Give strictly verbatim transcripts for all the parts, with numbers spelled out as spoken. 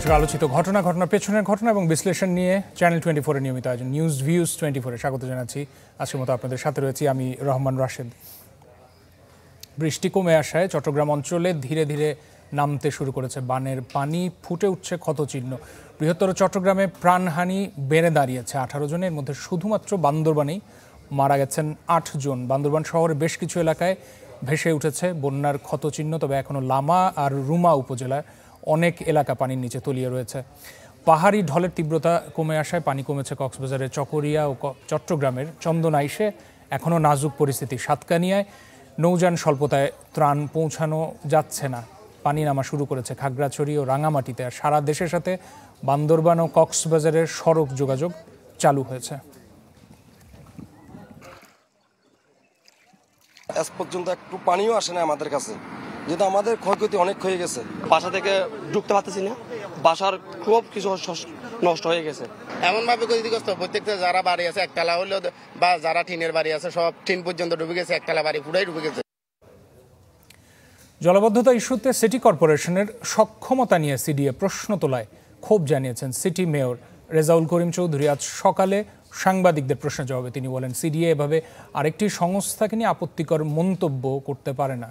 দর্শক আলোচিত ঘটনা ঘটনার পেছনের ঘটনা এবং বিশ্লেষণ নিয়ে চ্যানেল টোয়েন্টি ফোর এর নিয়মিত আয়োজন নিউজ ভিউজ টোয়েন্টি ফোর এ স্বাগত জানাচ্ছি। আজকের মতো আপনাদের সাথে রয়েছি আমি রহমান রাশেদ। বৃষ্টি কমে আসায় চট্টগ্রাম অঞ্চলে ধীরে ধীরে নামতে শুরু করেছে বানের পানি, ফুটে উঠছে ক্ষতচিহ্ন। বৃহত্তর চট্টগ্রামে প্রাণহানি বেড়ে দাঁড়িয়েছে আঠারো জনের মধ্যে শুধুমাত্র বান্দরবানেই মারা গেছেন আট জন। বান্দরবান শহরের বেশ কিছু এলাকায় ভেসে উঠেছে বন্যার ক্ষতচিহ্ন, তবে এখনও লামা আর রুমা উপজেলার অনেক এলাকা পানির নিচে তলিয়ে রয়েছে। পাহাড়ি ঢলের তীব্রতা কমে আসায় পানি কমেছে কক্সবাজারের চকরিয়া ও চট্টগ্রামের চন্দনাইশে এখনও নাজুক পরিস্থিতি। সাতকানিয়ায় নৌযান স্বল্পতায় ত্রাণ পৌঁছানো যাচ্ছে না। পানি নামা শুরু করেছে খাগড়াছড়ি ও রাঙামাটিতে। আর সারা দেশের সাথে বান্দরবান ও কক্সবাজারের সড়ক যোগাযোগ চালু হয়েছে। আজ পর্যন্ত একটু পানিও আসে না আমাদের কাছে, যেটা আমাদের ক্ষয়ক্ষতি অনেক হয়ে গেছে। বাসা থেকে ঢুকতে পারতেছি না, বাসার খুব কিছু নষ্ট হয়ে গেছে। এমন ভাবে ক্ষতিগ্রস্ত প্রত্যেকটা যারা বাড়ি আছে একতলা হলেও বা যারা টিনের বাড়ি আছে সব টিন পর্যন্ত ডুবে গেছে, একতলা বাড়ি পুরাই ডুবে গেছে। জলাবদ্ধতা ইস্যুতে সিটি কর্পোরেশনের সক্ষমতা নিয়ে সিডিএ প্রশ্ন তোলায় ক্ষোভ জানিয়েছেন সিটি মেয়র রেজাউল করিম চৌধুরী। আজ সকালে সাংবাদিকদের প্রশ্নের জবাবে তিনি বলেন, সিডিএ এভাবে আরেকটি সংস্থাকে নিয়ে আপত্তিকর মন্তব্য করতে পারে না।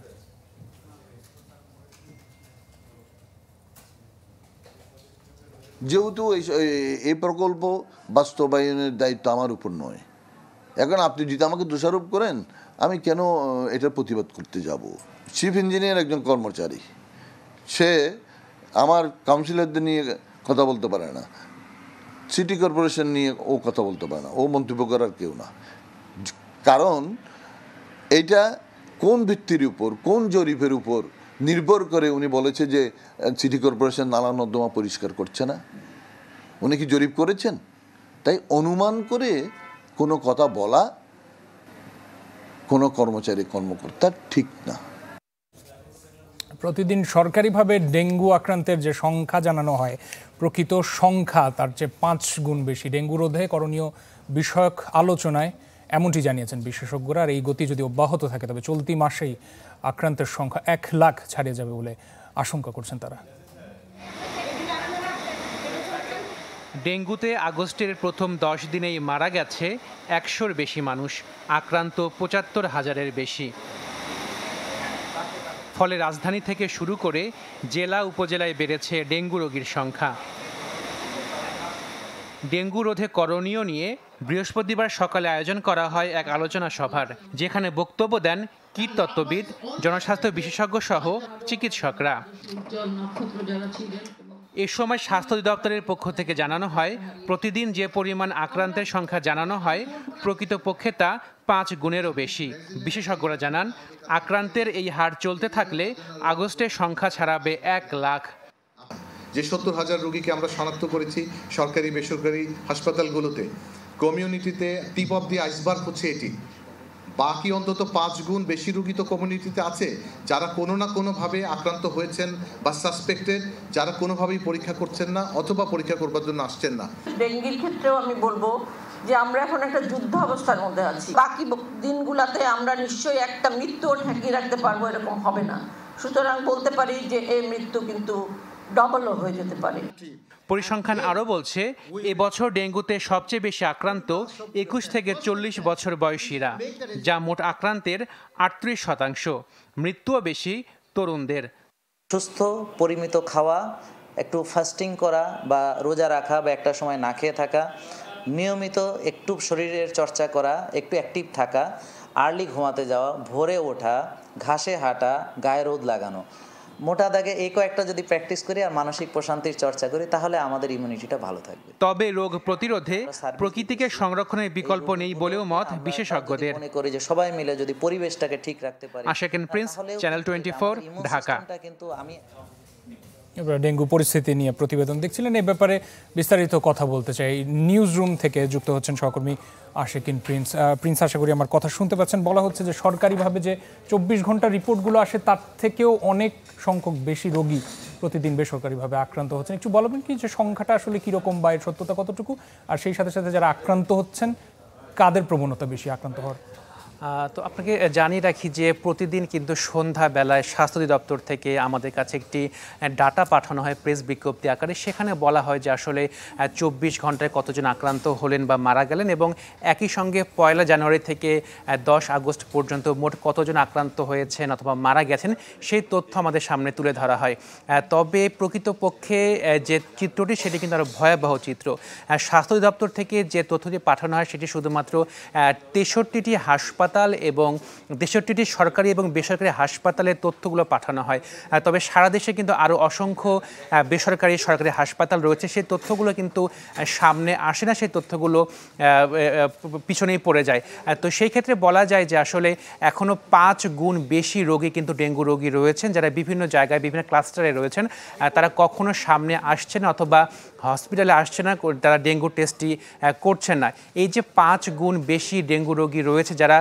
যেহেতু এই প্রকল্প বাস্তবায়নের দায়িত্ব আমার উপর নয়, এখন আপনি যদি আমাকে দোষারোপ করেন আমি কেন এটার প্রতিবাদ করতে যাব? চিফ ইঞ্জিনিয়ার একজন কর্মচারী, সে আমার কাউন্সিলরদের নিয়ে কথা বলতে পারে না, সিটি কর্পোরেশন নিয়ে ও কথা বলতে পারে না, ও মন্তব্য করার কেউ না। কারণ এইটা কোন ভিত্তির উপর, কোন জরিপের উপর নির্ভর করে উনি বলেছে যে সিটি কর্পোরেশন নালা নর্দমা পরিষ্কার করছে না? উনি কি জরিপ করেছেন? তাই অনুমান করে কোনো কথা বলা কোনো কর্মচারী কর্মকর্তা ঠিক না। প্রতিদিন সরকারিভাবে ডেঙ্গু আক্রান্তের যে সংখ্যা জানানো হয়, প্রকৃত সংখ্যা তার চেয়ে পাঁচ গুণ বেশি। ডেঙ্গু রোধে করণীয় বিষয়ক আলোচনায় এমনটি জানিয়েছেন বিশেষজ্ঞরা। আর এই গতি যদি অব্যাহত থাকে তবে চলতি মাসেই আক্রান্তের সংখ্যা এক লাখ ছাড়িয়ে যাবে বলে আশঙ্কা করছেন তারা। ডেঙ্গুতে আগস্টের প্রথম দশ দিনেই মারা গেছে একশোর বেশি মানুষ, আক্রান্ত পঁচাত্তর হাজারের বেশি। ফলে রাজধানী থেকে শুরু করে জেলা উপজেলায় বেড়েছে ডেঙ্গু রোগীর সংখ্যা। ডেঙ্গু রোধে করণীয় নিয়ে বৃহস্পতিবার সকালে আয়োজন করা হয় এক আলোচনা সভার, যেখানে বক্তব্য দেন কীটতত্ত্ববিদ, জনস্বাস্থ্য বিশেষজ্ঞ সহ চিকিৎসকরা। এ সময় স্বাস্থ্য অধিদপ্তরের পক্ষ থেকে জানানো হয়, প্রতিদিন যে পরিমাণ আক্রান্তের সংখ্যা জানানো হয় প্রকৃতপক্ষে তা পাঁচ গুণেরও বেশি। বিশেষজ্ঞরা জানান, আক্রান্তের এই হার চলতে থাকলে আগস্টে সংখ্যা ছাড়াবে এক লাখ। যে সত্তর হাজার রোগীকে আমরা শনাক্ত করেছি সরকারি বেসরকারি হাসপাতালগুলোতে, কমিউনিটিতে টিপ অফ দি আইসবার্গ হচ্ছে এটি। বাকি অন্তত পাঁচ গুণ বেশি রোগী তো কমিউনিটিতে আছে, যারা কোনো না কোনোভাবে আক্রান্ত হয়েছেন বা সাসপেক্টেড, যারা কোনোভাবেই পরীক্ষা করছেন না অথবা পরীক্ষা করবার জন্য আসছেন না। ডেঙ্গির ক্ষেত্রেও আমি বলবো যে আমরা এখন একটা যুদ্ধ অবস্থার মধ্যে আছি। বাকি দিনগুলোতে আমরা নিশ্চয়ই একটা মৃত্যুও ঠেকিয়ে রাখতে পারবো এরকম হবে না। সুতরাং বলতে পারি যে এই মৃত্যু কিন্তু ডবলও হয়ে যেতে পারে। পরিসংখ্যান আরও বলছে, এবছর ডেঙ্গুতে সবচেয়ে বেশি আক্রান্ত একুশ থেকে চল্লিশ বছর বয়সীরা, যা মোট আক্রান্তের আটত্রিশ শতাংশ। মৃত্যুও বেশি তরুণদের। সুস্থ পরিমিত খাওয়া, একটু ফাস্টিং করা বা রোজা রাখা বা একটা সময় না খেয়ে থাকা, নিয়মিত একটু শরীরের চর্চা করা, একটু অ্যাক্টিভ থাকা, আর্লি ঘুমাতে যাওয়া, ভোরে ওঠা, ঘাসে হাঁটা, গায়ে রোদ লাগানো, মোটা দাগে এই কয়েকটা যদি প্র্যাকটিস করি আর মানসিক প্রশান্তির চর্চা করি তাহলে আমাদের ইমিউনিটিটা ভালো থাকবে। তবে রোগ প্রতিরোধে প্রকৃতিকে সংরক্ষণের বিকল্প নেই বলেও মত বিশেষজ্ঞদের। মনে করি যে সবাই মিলে যদি পরিবেশটাকে ঠিক রাখতে পারি। Ashikin Prince, channel twenty four, Dhaka. কিন্তু আমি এবার ডেঙ্গু পরিস্থিতি নিয়ে প্রতিবেদন দেখছিলেন, এই ব্যাপারে বিস্তারিত কথা বলতে চাই। নিউজ রুম থেকে যুক্ত হচ্ছেন সহকর্মী আশাকিন প্রিন্স। প্রিন্স, আশা করি আমার কথা শুনতে পাচ্ছেন। বলা হচ্ছে যে সরকারিভাবে যে চব্বিশ ঘন্টা রিপোর্টগুলো আসে তার থেকেও অনেক সংখ্যক বেশি রোগী প্রতিদিন বেসরকারিভাবে আক্রান্ত হচ্ছেন। একটু বলবেন কি যে সংখ্যাটা আসলে কীরকম বা এর সত্যতা কতটুকু, আর সেই সাথে সাথে যারা আক্রান্ত হচ্ছেন কাদের প্রবণতা বেশি আক্রান্ত হওয়ার? তো আপনাকে জানিয়ে রাখি যে প্রতিদিন কিন্তু সন্ধ্যা বেলায় স্বাস্থ্য অধিদপ্তর থেকে আমাদের কাছে একটি ডাটা পাঠানো হয় প্রেস বিজ্ঞপ্তি আকারে। সেখানে বলা হয় যে আসলে চব্বিশ ঘন্টায় কতজন আক্রান্ত হলেন বা মারা গেলেন এবং একই সঙ্গে পয়লা জানুয়ারি থেকে দশ আগস্ট পর্যন্ত মোট কতজন আক্রান্ত হয়েছেন অথবা মারা গেছেন সেই তথ্য আমাদের সামনে তুলে ধরা হয়। তবে প্রকৃতপক্ষে যে চিত্রটি সেটি কিন্তু আরও ভয়াবহ চিত্র। স্বাস্থ্য অধিদপ্তর থেকে যে তথ্যটি পাঠানো হয় সেটি শুধুমাত্র তেষট্টিটি হাসপাতাল এবং তেষট্টিটি সরকারি এবং বেসরকারি হাসপাতালের তথ্যগুলো পাঠানো হয়। তবে সারা দেশে কিন্তু আরও অসংখ্য বেসরকারি সরকারি হাসপাতাল রয়েছে, সেই তথ্যগুলো কিন্তু সামনে আসে না, সেই তথ্যগুলো পিছনেই পড়ে যায়। তো সেই ক্ষেত্রে বলা যায় যে আসলে এখনও পাঁচ গুণ বেশি রোগী কিন্তু ডেঙ্গু রোগী রয়েছেন যারা বিভিন্ন জায়গায় বিভিন্ন ক্লাস্টারে রয়েছেন। তারা কখনো সামনে আসছে না অথবা হসপিটালে আসছে না, তারা ডেঙ্গু টেস্টটি করছেন না। এই যে পাঁচ গুণ বেশি ডেঙ্গু রোগী রয়েছে যারা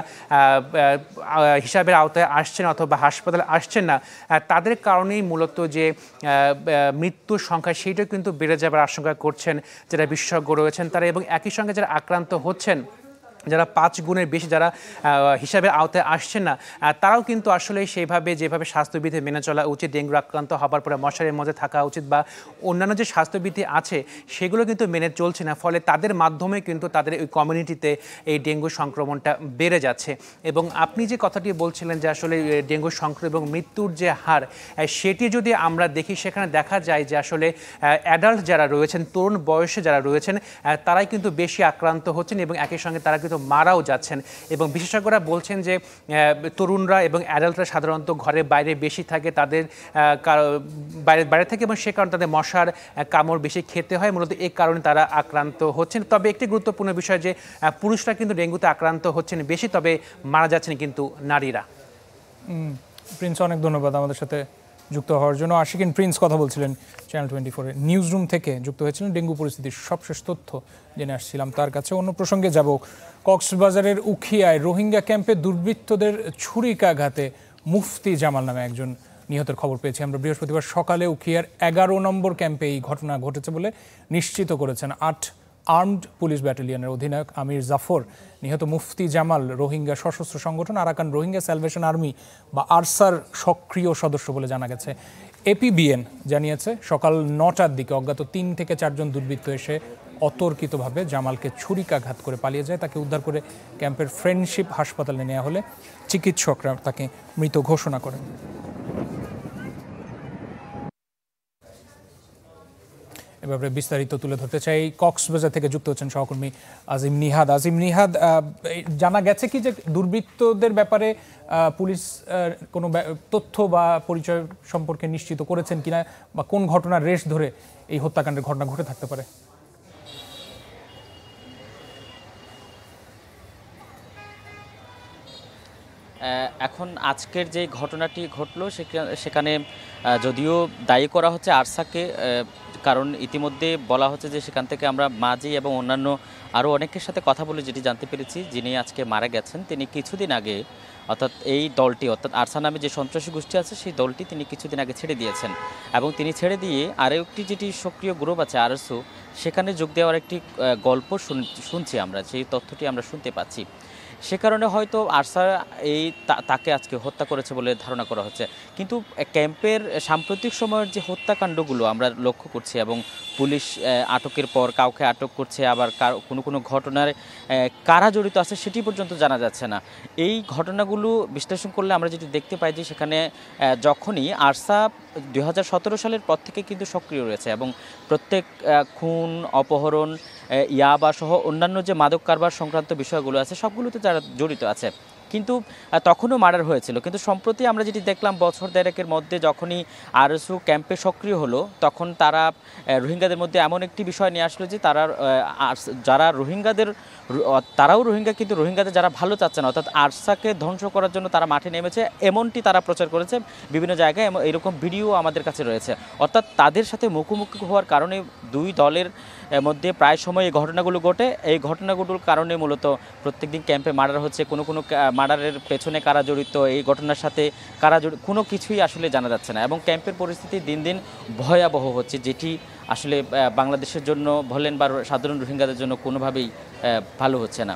হিসাবের আওতায় আসছেন অথবা হাসপাতালে আসছেন না, তাদের কারণেই মূলত যে মৃত্যুর সংখ্যা সেইটাও কিন্তু বেড়ে যাবার আশঙ্কা করছেন যারা বিশেষজ্ঞ রয়েছেন তারা, এবং একই সঙ্গে যারা আক্রান্ত হচ্ছেন যারা পাঁচ গুণের বেশি যারা হিসাবের আওতায় আসছেন না, তারাও কিন্তু আসলে সেইভাবে যেভাবে স্বাস্থ্যবিধি মেনে চলা উচিত, ডেঙ্গু আক্রান্ত হবার পরে মশারির মধ্যে থাকা উচিত বা অন্যান্য যে স্বাস্থ্যবিধি আছে সেগুলো কিন্তু মেনে চলছে না। ফলে তাদের মাধ্যমে কিন্তু তাদের ওই কমিউনিটিতে এই ডেঙ্গু সংক্রমণটা বেড়ে যাচ্ছে। এবং আপনি যে কথাটি বলছিলেন যে আসলে ডেঙ্গু সংক্রমণ এবং মৃত্যুর যে হার সেটি যদি আমরা দেখি সেখানে দেখা যায় যে আসলে অ্যাডাল্ট যারা রয়েছেন, তরুণ বয়সে যারা রয়েছেন তারাই কিন্তু বেশি আক্রান্ত হচ্ছেন এবং একই সঙ্গে তারা কিন্তু মারাও যাচ্ছেন। এবং বিশেষজ্ঞরা বলছেন যে তরুণরা এবং অ্যাডাল্টরা সাধারণত ঘরের বাইরে বেশি থাকে, তাদের বাইরে বাইরে থাকে এবং সে কারণে তাদের মশার কামড় বেশি খেতে হয়, মূলত এই কারণে তারা আক্রান্ত হচ্ছেন। তবে একটি গুরুত্বপূর্ণ বিষয় যে পুরুষরা কিন্তু ডেঙ্গুতে আক্রান্ত হচ্ছেন বেশি, তবে মারা যাচ্ছেন কিন্তু নারীরা। প্রিন্স, অনেক ধন্যবাদ আমাদের সাথে যুক্ত হওয়ার জন্য। আশিকিন প্রিন্স কথা বলছিলেন চ্যানেল টোয়েন্টি ফোর এর নিউজ রুম থেকে যুক্ত হয়েছিলেন। ডেঙ্গু পরিস্থিতির সবশেষ তথ্য জেনে আসছিলাম তার কাছে। অন্য প্রসঙ্গে যাব। কক্সবাজারের উখিয়ায় রোহিঙ্গা ক্যাম্পে দুর্বৃত্তদের ছুরিকাঘাতে মুফতি জামাল নামে একজন নিহতের খবর পেয়েছি আমরা বৃহস্পতিবার সকালে। উখিয়ার এগারো নম্বর ক্যাম্পে এই ঘটনা ঘটেছে বলে নিশ্চিত করেছেন আট আর্মড পুলিশ ব্যাটালিয়নের অধিনায়ক আমির জাফর। নিহত মুফতি জামাল রোহিঙ্গা সশস্ত্র সংগঠন আরাকান রোহিঙ্গা স্যালভেশন আর্মি বা আরসার সক্রিয় সদস্য বলে জানা গেছে। এপিবিএন জানিয়েছে সকাল নটার দিকে অজ্ঞাত তিন থেকে চারজন দুর্বৃত্ত এসে অতর্কিতভাবে জামালকে ছুরিকাঘাত করে পালিয়ে যায়। তাকে উদ্ধার করে ক্যাম্পের ফ্রেন্ডশিপ হাসপাতালে নেওয়া হলে চিকিৎসকরা তাকে মৃত ঘোষণা করেন। এভাবে বিস্তারিত তুলে ধরতে চাই। কক্সবাজার থেকে যুক্ত হচ্ছেন সহকর্মী আজিম নিহাদ। আজিম নিহাদ, জানা গেছে কি যে দুর্বৃত্তদের ব্যাপারে পুলিশ কোনো তথ্য বা পরিচয় সম্পর্কে নিশ্চিত করেছেন কিনা, বা কোন ঘটনার রেশ ধরে এই হত্যাকাণ্ডের ঘটনা ঘটে থাকতে পারে? এখন আজকের যে ঘটনাটি ঘটলো সেখানে যদিও দায়ী করা হচ্ছে আরসাকে, কারণ ইতিমধ্যে বলা হচ্ছে যে সেখান থেকে আমরা মাঝি এবং অন্যান্য আরও অনেকের সাথে কথা বলে যেটি জানতে পেরেছি, যিনি আজকে মারা গেছেন তিনি কিছুদিন আগে, অর্থাৎ এই দলটি অর্থাৎ আরসা নামে যে সন্ত্রাসী গোষ্ঠী আছে সেই দলটি তিনি কিছুদিন আগে ছেড়ে দিয়েছেন এবং তিনি ছেড়ে দিয়ে আরও একটি যেটি সক্রিয় গ্রুপ আছে আরএসও, সেখানে যোগ দেওয়ার একটি গল্প শুনছি আমরা, সেই তথ্যটি আমরা শুনতে পাচ্ছি। সে কারণে হয়তো আরসা এই তাকে আজকে হত্যা করেছে বলে ধারণা করা হচ্ছে। কিন্তু ক্যাম্পের সাম্প্রতিক সময়ের যে হত্যাকাণ্ডগুলো আমরা লক্ষ্য করছি এবং পুলিশ আটকের পর কাউকে আটক করছে, আবার কোনো কোনো ঘটনার কারা জড়িত আছে সেটি পর্যন্ত জানা যাচ্ছে না। এই ঘটনাগুলো বিশ্লেষণ করলে আমরা যেটি দেখতে পাই যে সেখানে যখনই আরসা দুই হাজার সতেরো সালের পর থেকে কিন্তু সক্রিয় রয়েছে এবং প্রত্যেক খুন, অপহরণ, ইয়াবা সহ অন্যান্য যে মাদক কারবার সংক্রান্ত বিষয়গুলো আছে সবগুলোতে যারা জড়িত আছে, কিন্তু তখনও মার্ডার হয়েছিল। কিন্তু সম্প্রতি আমরা যেটি দেখলাম বছর দেড়েকের মধ্যে যখনই আরএসও ক্যাম্পে সক্রিয় হলো তখন তারা রোহিঙ্গাদের মধ্যে এমন একটি বিষয় নিয়ে আসলো যে তারা যারা রোহিঙ্গাদের তারাও রোহিঙ্গা কিন্তু রোহিঙ্গাদের যারা ভালো চাচ্ছে না, অর্থাৎ আরসাকে ধ্বংস করার জন্য তারা মাঠে নেমেছে এমনটি তারা প্রচার করেছে বিভিন্ন জায়গায়, এরকম ভিডিও আমাদের কাছে রয়েছে। অর্থাৎ তাদের সাথে মুখোমুখি হওয়ার কারণে দুই দলের মধ্যে প্রায় সময় এই ঘটনাগুলো ঘটে। এই ঘটনাগুলোর কারণে মূলত প্রত্যেকদিন ক্যাম্পে মার্ডার হচ্ছে, কোনো কোনো মার্ডারের পেছনে কারা জড়িত, এই ঘটনার সাথে কারা জড়িত কোনো কিছুই আসলে জানা যাচ্ছে না এবং ক্যাম্পের পরিস্থিতি দিন দিন ভয়াবহ হচ্ছে, যেটি আসলে বাংলাদেশের জন্য বলেন বা সাধারণ রোহিঙ্গাদের জন্য কোনোভাবেই ভালো হচ্ছে না।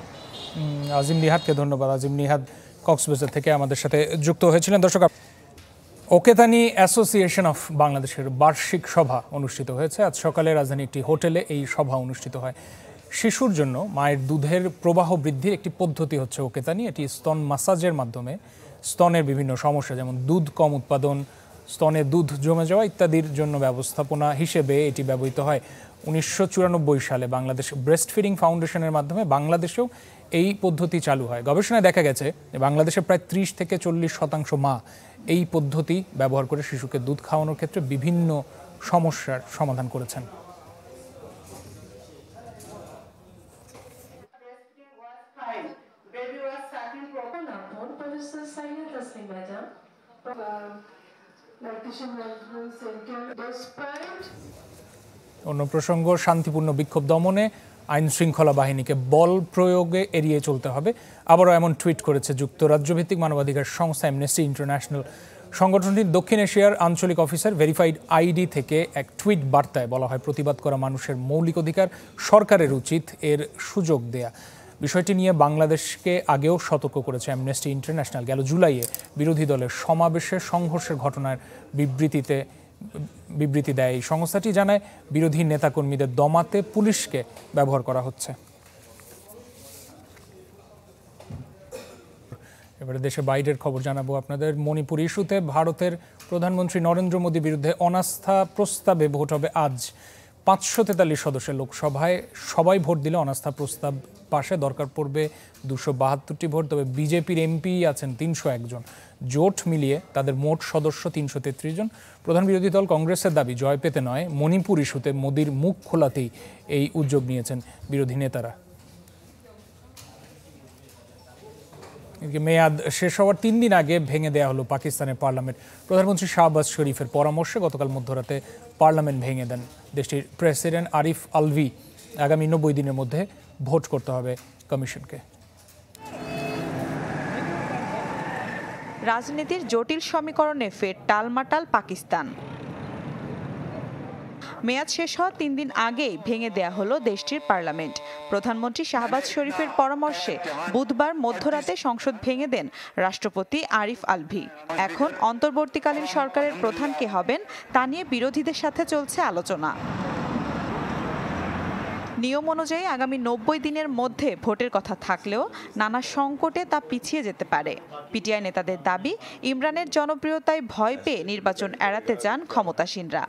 আজিম নিহাদকে ধন্যবাদ। আজিম নিহাদ কক্সবাজার থেকে আমাদের সাথে যুক্ত হয়েছিলেন। দর্শক, ওকেতানি অ্যাসোসিয়েশন অফ বাংলাদেশের বার্ষিক সভা অনুষ্ঠিত হয়েছে। আজ সকালে রাজধানী একটি হোটেলে এই সভা অনুষ্ঠিত হয়। শিশুর জন্য মায়ের দুধের প্রবাহ বৃদ্ধির একটি পদ্ধতি হচ্ছে ওকেতানি। এটি স্তন মাসাজের মাধ্যমে স্তনের বিভিন্ন সমস্যা যেমন দুধ কম উৎপাদন, স্তনে দুধ জমে যাওয়া ইত্যাদির জন্য ব্যবস্থাপনা হিসেবে এটি ব্যবহৃত হয়। উনিশশো চুরানব্বই সালে বাংলাদেশ ব্রেস্ট ফিডিং ফাউন্ডেশনের মাধ্যমে বাংলাদেশেও এই পদ্ধতি চালু হয়। গবেষণায় দেখা গেছে যে বাংলাদেশে প্রায় ত্রিশ থেকে চল্লিশ শতাংশ মা এই পদ্ধতি ব্যবহার করে শিশুকে দুধ খাওয়ানোর ক্ষেত্রে বিভিন্ন সমস্যার সমাধান করেছেন। অন্য প্রসঙ্গ, শান্তিপূর্ণ বিক্ষোভ দমনে আইন শৃঙ্খলা বাহিনীকে বল প্রয়োগে এড়িয়ে চলতে হবে। আবারও এমন টুইট করেছে যুক্তরাজ্য ভিত্তিক মানবাধিকার সংস্থা অ্যামনেস্টি ইন্টারন্যাশনাল। সংগঠনটির দক্ষিণ এশিয়ার আঞ্চলিক অফিসার ভেরিফাইড আইডি থেকে এক টুইট বার্তায় বলা হয়, প্রতিবাদ করা মানুষের মৌলিক অধিকার, সরকারের উচিত এর সুযোগ দেয়া। বিষয়টি নিয়ে বাংলাদেশকে আগেও সতর্ক করেছে অ্যামনেস্টি ইন্টারন্যাশনাল। গেল জুলাইয়ে বিরোধী দলের সমাবেশে সংঘর্ষের ঘটনার বিবৃতিতে বিবৃতি দেয় এই সংস্থাটি। জানায়, বিরোধী নেতাকর্মীদের দমাতে পুলিশকে ব্যবহার করা হচ্ছে। এবারে দেশে বাইরের খবর জানাবো আপনাদের। মণিপুর ইস্যুতে ভারতের প্রধানমন্ত্রী নরেন্দ্র মোদীর বিরুদ্ধে অনাস্থা প্রস্তাবে ভোট হবে আজ। পাঁচশো তেতাল্লিশ সদস্যের লোকসভায় সবাই ভোট দিলে অনাস্থা প্রস্তাব পাশে দরকার পড়বে দুশো বাহাত্তরটি ভোট। তবে বিজেপির এমপি আছেন তিনশো একজন। জোট মিলিয়ে তাদের মোট সদস্য তিনশো তেত্রিশ জন। প্রধান বিরোধী দল কংগ্রেসের দাবি, জয় পেতে নয়, মণিপুর ইস্যুতে মোদীর মুখ খোলাতেই এই উদ্যোগ নিয়েছেন বিরোধী নেতারা। মেয়াদ শেষ হওয়ার তিন দিন আগে ভেঙে দেওয়া হলো পাকিস্তানের পার্লামেন্ট। প্রধানমন্ত্রী শাহবাজ শরীফের পরামর্শে গতকাল মধ্যরাতে পার্লামেন্ট ভেঙে দেন দেশটির প্রেসিডেন্ট আরিফ আলভি। আগামী নব্বই দিনের মধ্যে ভোট করতে হবে কমিশনকে। রাজনীতির জটিল সমীকরণে ফের টালমাটাল পাকিস্তান। মেয়াদ শেষ হওয়ার তিন দিন আগেই ভেঙে দেয়া হলো দেশটির পার্লামেন্ট। প্রধানমন্ত্রী শাহবাজ শরীফের পরামর্শে বুধবার মধ্যরাতে সংসদ ভেঙে দেন রাষ্ট্রপতি আরিফ আলভি। এখন অন্তর্বর্তীকালীন সরকারের প্রধান কে হবেন তা নিয়ে বিরোধীদের সাথে চলছে আলোচনা। নিয়ম অনুযায়ী আগামী নব্বই দিনের মধ্যে ভোটের কথা থাকলেও নানা সংকটে তা পিছিয়ে যেতে পারে। পিটিআই নেতাদের দাবি, ইমরানের জনপ্রিয়তায় ভয় পেয়ে নির্বাচন এড়াতে চান ক্ষমতাসীনরা।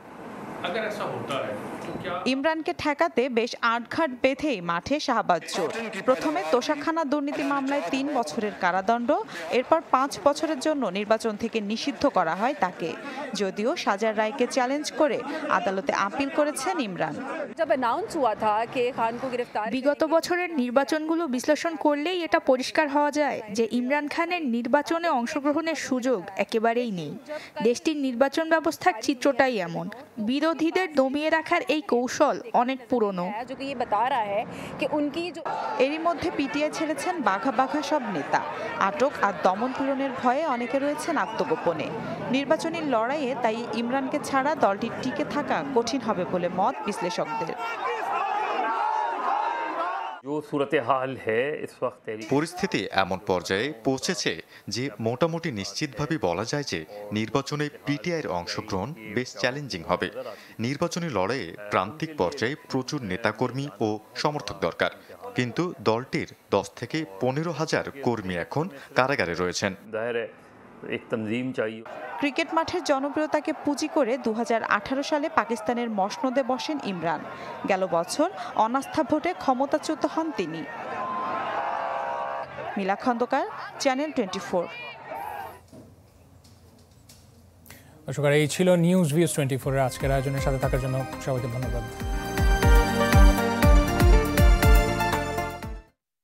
ইমরানকে ঠেকাতে বেশ আটঘাট বেঁধেই মাঠে শাহবাজ জোট। প্রথমে তোষাখানা দুর্নীতি মামলায় তিন বছরের কারাদণ্ড, এরপর পাঁচ বছরের জন্য নির্বাচন থেকে নিষিদ্ধ করা হয় তাকে। যদিও সাজার রায়কে চ্যালেঞ্জ করে আদালতে আপিল করেছেন ইমরান। বিগত বছরের নির্বাচনগুলো বিশ্লেষণ করলেই এটা পরিষ্কার হওয়া যায় যে ইমরান খানের নির্বাচনে অংশগ্রহণের সুযোগ একেবারেই নেই। দেশটির নির্বাচন ব্যবস্থার চিত্রটাই এমন। বিরোধীদের দমিয়ে রাখার এই কৌশল অনেক পুরনো। এরই মধ্যে পিটিআই ছেড়েছেন বাঘা বাঘা সব নেতা। আটক আর দমন পীড়নের ভয়ে অনেকে রয়েছেন আত্মগোপনে। নির্বাচনী লড়াইয়ে তাই ইমরানকে ছাড়া দলটির টিকে থাকা কঠিন হবে বলে মত বিশ্লেষকদের। পরিস্থিতি এমন পর্যায়ে পৌঁছেছে যে মোটামুটি নিশ্চিতভাবে বলা যায় যে নির্বাচনে পিটিআইয়ের অংশগ্রহণ বেশ চ্যালেঞ্জিং হবে। নির্বাচনী লড়াইয়ে প্রান্তিক পর্যায়ে প্রচুর নেতাকর্মী ও সমর্থক দরকার, কিন্তু দলটির দশ থেকে পনেরো হাজার কর্মী এখন কারাগারে রয়েছেন। ক্রিকেট মাঠের জনপ্রিয়তাকে পুঁজি করে দু হাজার আঠারো সালে পাকিস্তানের মসনদে বসেন ইমরান। গেল বছর অনাস্থা ভোটে ক্ষমতাচ্যুত হন তিনি। Mila Khandakar, channel twenty four. এই ছিল নিউজ ভিউজ টোয়েন্টি ফোর এর আজকের আয়োজনের সাথে থাকার জন্য সবাইকে ধন্যবাদ।